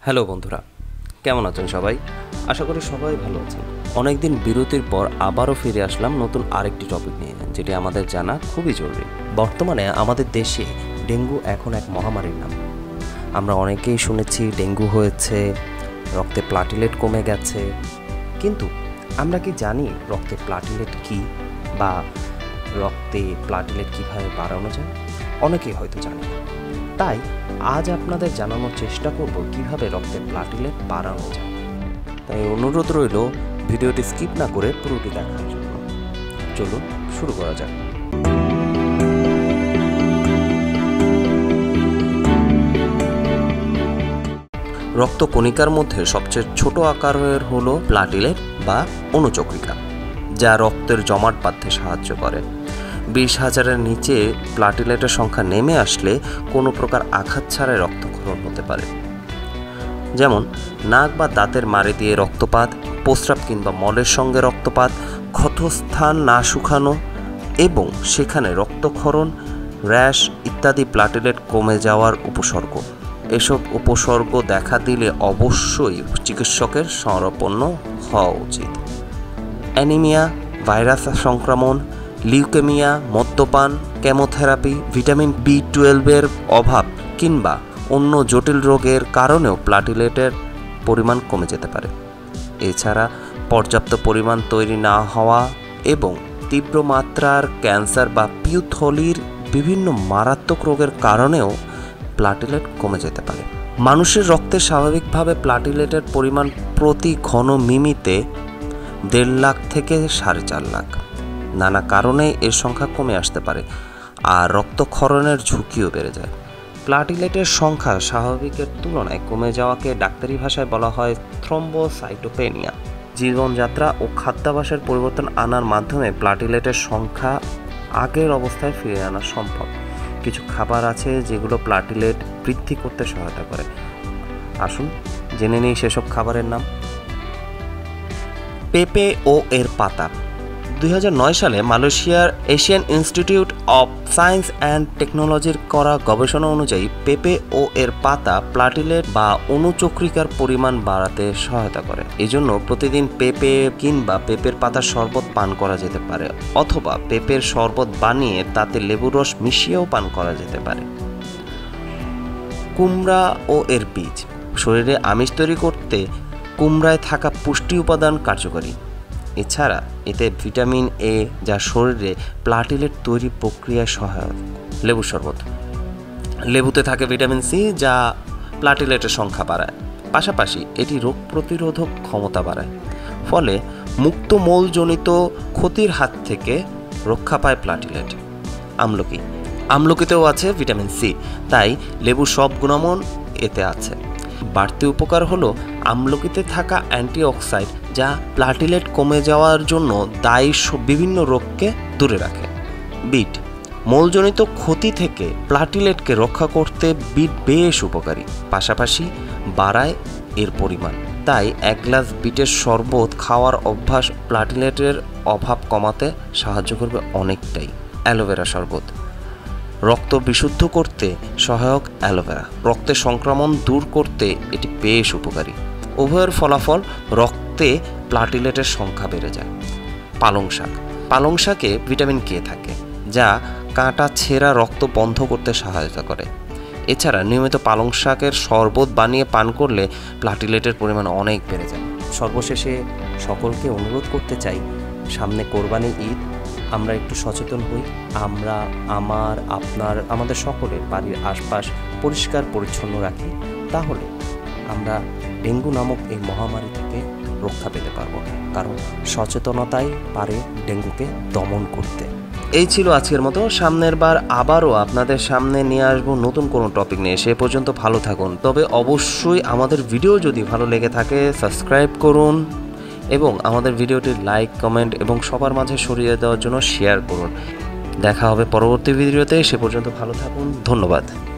Hello বন্ধুরা, কেমন আছেন সবাই? আশা করি সবাই ভালো আছেন। অনেকদিন বিরতির পর আবারও ফিরে আসলাম নতুন আরেকটি টপিক নিয়ে, যেটি আমাদের জানা খুবই জরুরি। বর্তমানে আমাদের দেশে ডেঙ্গু এখন এক মহামারীর নাম। আমরা অনেকেই শুনেছি ডেঙ্গু হয়েছে, রক্তে প্লাটিলেট কমে গেছে, কিন্তু আমরা কি জানি রক্তে প্লাটিলেট কী বা রক্তে প্লাটিলেট কীভাবে বাড়ানো যায়? অনেকেই হয়তো জানে না। তাই আজ আপনাদের জানানোর চেষ্টা করব কিভাবে রক্তে প্লাটিলেট বাড়ানো যায়। তাই অনুরোধ রইল ভিডিওটি স্কিপ না করে পুরোটি দেখার জন্য। চলুন শুরু করা যাক। রক্তকণিকার মধ্যে সবচেয়ে ছোট আকারের হলো প্লাটিলেট বা অনুচক্রিকা, যা রক্তের জমাট বাঁধতে সাহায্য করে। 20,000-এর নিচে প্লাটিলেটের সংখ্যা নেমে আসলে কোনো প্রকার আঘাত ছাড়াই রক্তক্ষরণ হতে পারে, যেমন নাক বা দাঁতের মাড়ি দিয়ে রক্তপাত, প্রস্রাব কিংবা মলের সঙ্গে রক্তপাত, ক্ষতস্থান না শুকানো এবং সেখানে রক্তক্ষরণ, র্যাশ ইত্যাদি প্লাটিলেট কমে যাওয়ার উপসর্গ। এসব উপসর্গ দেখা দিলে অবশ্যই চিকিৎসকের শরণাপন্ন হওয়া উচিত। অ্যানিমিয়া, ভাইরাস সংক্রমণ, লিউকেমিয়া, মদ্যপান, কেমোথেরাপি, ভিটামিন B12-এর অভাব কিংবা অন্য জটিল রোগের কারণেও প্লাটিলেটের পরিমাণ কমে যেতে পারে। এছাড়া পর্যাপ্ত পরিমাণ তৈরি না হওয়া এবং তীব্র মাত্রার ক্যান্সার বা পিউথলির বিভিন্ন মারাত্মক রোগের কারণেও প্লাটিলেট কমে যেতে পারে। মানুষের রক্তে স্বাভাবিকভাবে প্লাটিলেটের পরিমাণ প্রতি ঘন মিমিতে 1.5 লাখ থেকে 4.5 লাখ। নানা কারণে এর সংখ্যা কমে আসতে পারে আর রক্তক্ষরণের ঝুঁকিও বেড়ে যায়। প্লাটিলেটের সংখ্যা স্বাভাবিকের তুলনায় কমে যাওয়াকে ডাক্তারি ভাষায় বলা হয় থ্রম্বোসাইটোপেনিয়া। জীবনযাত্রা ও খাদ্যাভ্যাসের পরিবর্তন আনার মাধ্যমে প্লাটিলেটের সংখ্যা আগের অবস্থায় ফিরিয়ে আনা সম্ভব। কিছু খাবার আছে যেগুলো প্লাটিলেট বৃদ্ধি করতে সহায়তা করে। আসুন জেনে নিই সেসব খাবারের নাম। পেঁপে ও এর পাতা। 2009 সালে মালয়েশিয়ার Asian Institute of Science and টেকনোলজির করা গবেষণা অনুযায়ী পেঁপে ও এর পাতা প্লাটিলেট বা অনুচক্রিকার পরিমাণ বাড়াতে সহায়তা করে। এজন্য প্রতিদিন পেঁপে কিংবা পেঁপের পাতার শরবত পান করা যেতে পারে, অথবা পেঁপের শরবত বানিয়ে তাতে লেবুর রস মিশিয়েও পান করা যেতে পারে। কুমড়া ও এর বীজ। শরীরে আমিষ তৈরি করতে কুমড়ায় থাকা পুষ্টি উপাদান কার্যকরী। এছাড়া এতে ভিটামিন A, যা শরীরে প্লাটিলেট তৈরি প্রক্রিয়ায় সহায়ক। লেবুর শরবত। লেবুতে থাকে ভিটামিন C, যা প্লাটিলেটের সংখ্যা বাড়ায়। পাশাপাশি এটি রোগ প্রতিরোধক ক্ষমতা বাড়ায়, ফলে মুক্ত মলজনিত ক্ষতির হাত থেকে রক্ষা পায় প্লাটিলেট। আমলকি। আমলকিতেও আছে ভিটামিন C, তাই লেবুর সব গুণাগুণ এতে আছে। বাড়তি উপকার হলো আমলকিতে থাকা অ্যান্টিঅক্সাইড, যা প্লাটিলেট কমে যাওয়ার জন্য দায়ী বিভিন্ন রোগকে দূরে রাখে। বিট। মলজনিত ক্ষতি থেকে প্লাটিলেটকে রক্ষা করতে বিট বেশ উপকারী, পাশাপাশি বাড়ায় এর পরিমাণ। তাই 1 গ্লাস বিটের শরবত খাওয়ার অভ্যাস প্লাটিলেটের অভাব কমাতে সাহায্য করবে অনেকটাই। অ্যালোভেরা শরবত। রক্ত বিশুদ্ধ করতে সহায়ক অ্যালোভেরা রক্তের সংক্রমণ দূর করতে এটি বেশ উপকারী। উভয়ের ফলাফল রক্তে প্লাটিলেটের সংখ্যা বেড়ে যায়। পালং শাক। পালং শাকে ভিটামিন K থাকে, যা কাঁটা ছেঁড়া রক্ত বন্ধ করতে সহায়তা করে। এছাড়া নিয়মিত পালং শাকের শরবত বানিয়ে পান করলে প্লাটিলেটের পরিমাণ অনেক বেড়ে যায়। সর্বশেষে সকলকে অনুরোধ করতে চাই, সামনে কোরবানি ঈদ, আমরা একটু সচেতন হই। আমরা আমাদের সকলের বাড়ির আশপাশ পরিষ্কার পরিচ্ছন্ন রাখি, তাহলে আমরা ডেঙ্গু নামক এই মহামারী থেকে রক্ষা পেতে পারবো, কারণ সচেতনতাই পারে ডেঙ্গুকে দমন করতে। এই ছিল আজকের মতো। সামনের বার আবারও আপনাদের সামনে নিয়ে আসবো নতুন কোনো টপিক নিয়ে। সে পর্যন্ত ভালো থাকুন। তবে অবশ্যই আমাদের ভিডিও যদি ভালো লেগে থাকে সাবস্ক্রাইব করুন এবং আমাদের ভিডিওটি লাইক, কমেন্ট এবং সবার মাঝে ছড়িয়ে দেওয়ার জন্য শেয়ার করুন। দেখা হবে পরবর্তী ভিডিওতে। সে পর্যন্ত ভালো থাকুন। ধন্যবাদ।